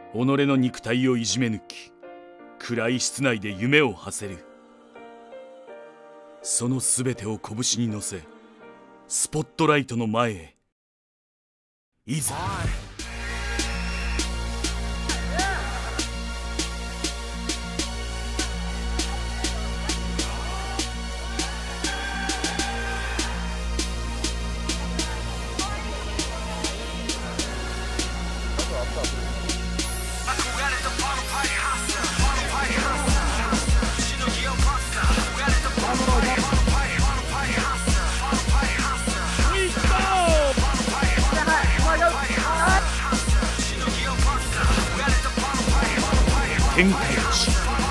己の肉体をいじめ抜き、暗い室内で夢を馳せる。その全てを拳に乗せ、スポットライトの前へ。いざ。天下一。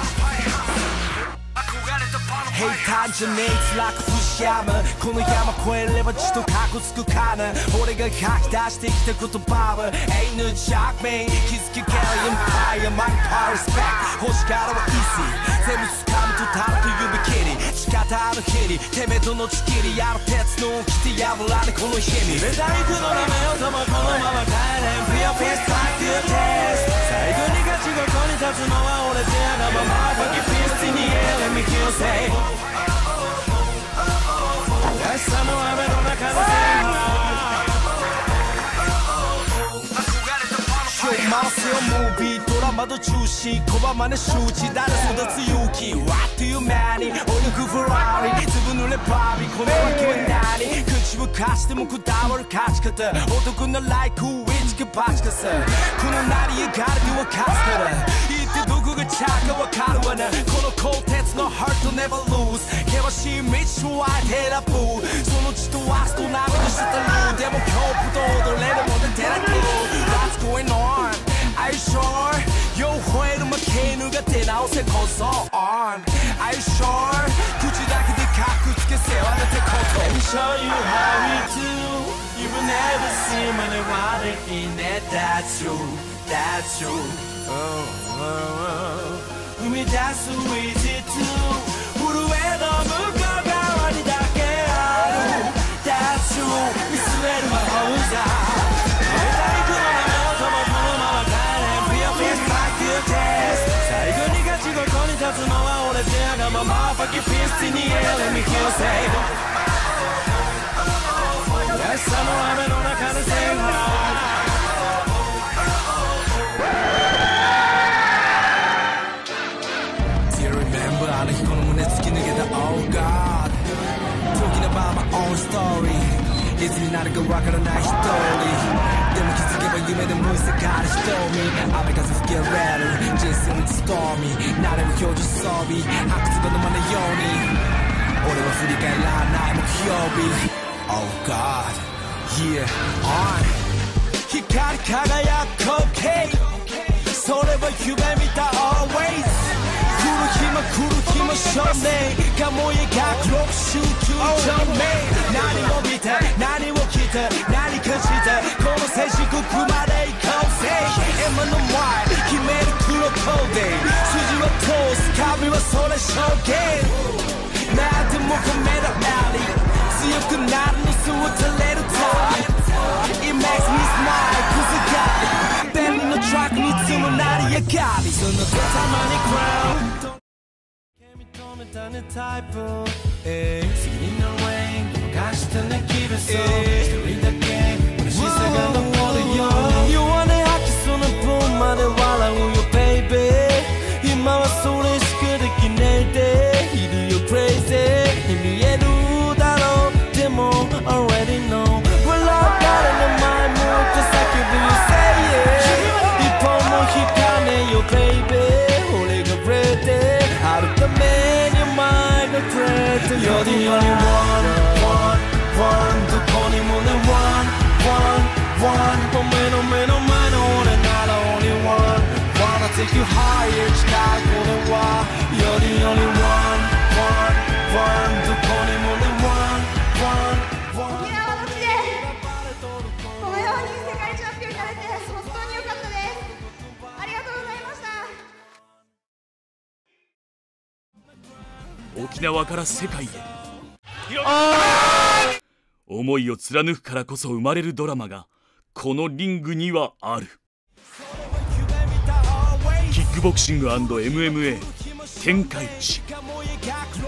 平坦じゃねえ辛く節やむこの山越えれば血とカッコつくかな俺が書き出してきた言葉は Ain't no joke man 気づけ Carry Empire My power respect 星からは easy 全部掴むとタルと指切り仕方ある日にてめえとのちきりやる鉄の起きて破られこの日にメタリックの名前をともこのまま帰れん Be a fist like you test 最後にガチごとに立つのは俺じゃがままファキピスティに Let me kill say明日も雨の中で今日回せよムービードラマの中止拒まね周知誰育つ勇気 What do you mean 泳ぐフラーリずぶ濡れバービーこの訳は何口を貸してもこだわる勝ち方男のライクウィッチがバチかさこの成り上がりでは勝つから言ってどこがちゃうかわかるわなこの鋼鉄の Heart to never lose 険しい道をあえて選ぶその血とワスと涙してたルーでも今日と踊れるもんで照らく What's going on? Are you sure? よう吠える負け犬が出直せこそ on Are you sure? 口だけでカッコつけ世話出てこと Let me show you how we do You will never see money running in it That's true, that's true 生み出す easy to 震えの向こう側にだけある That's true 見据える魔法さ最後にガチごとに立つのは俺じゃがままファキピスティに Let me kill say 明日も雨の中で Say Do you remember あの日この胸突き抜けた Oh God Talking about my own story いつになるかわからない一人でも気づけば夢でも世界で瞳雨風吹き荒れる人生のストーミー慣れる表情装備白粒の真似ように俺は振り返らない目標日 Oh God Yeah on 光り輝く光景それは夢見た Always 来る日も来る日も少年がも描く6週9兆目何も見て何を着て何かしてこの静止国まで行こうぜ今の前決める黒コーデ筋は通す髪はそれ証言なんでも込めるラリー強くなるのすを垂れるタイプ It makes me smile くずがり便利なトラックに積む成り上がりその手たまにクラウン認めたねタイプ次のレイン逃したね気分そう一人だけ嬉しさが残るよ弱音吐きそうな分まで笑うよベイベー今はそれしかできないでいるよクレイジーに見えるだろうでも already know 笑う誰の前向いて叫ぶよ say it 一本も引かねえよベイベー俺がブレーデーあるためにお前がくれて You're the only one, one, one どこにもね one, one, one お目の目の前の俺なら only one Wanna take you higher 近いこれは You're the only one, one, one どこにもね one, one, one 沖縄の地でこのように世界チャンピオンになれて本当に良かったですありがとうございました沖縄から世界へ思いを貫くからこそ生まれるドラマがこのリングにはある。 キックボクシング&MMA 天下一